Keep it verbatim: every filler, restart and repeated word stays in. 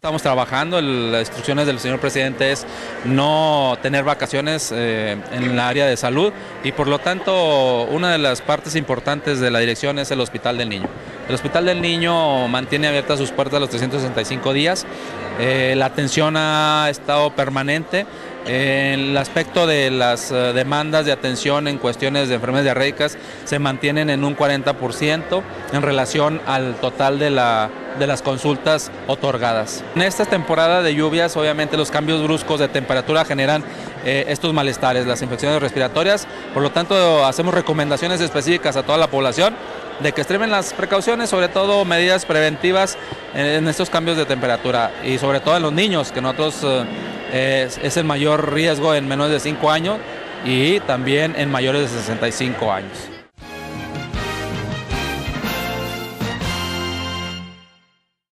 Estamos trabajando, las instrucciones del señor presidente es no tener vacaciones eh, en el área de salud y por lo tanto una de las partes importantes de la dirección es el Hospital del Niño. El Hospital del Niño mantiene abiertas sus puertas los trescientos sesenta y cinco días, eh, la atención ha estado permanente. En el aspecto de las demandas de atención en cuestiones de enfermedades diarreicas se mantienen en un cuarenta por ciento en relación al total de, la, de las consultas otorgadas. En esta temporada de lluvias, obviamente los cambios bruscos de temperatura generan eh, estos malestares, las infecciones respiratorias, por lo tanto hacemos recomendaciones específicas a toda la población de que extremen las precauciones, sobre todo medidas preventivas en estos cambios de temperatura y sobre todo en los niños, que nosotros eh, es, es el mayor riesgo en menores de cinco años y también en mayores de sesenta y cinco años.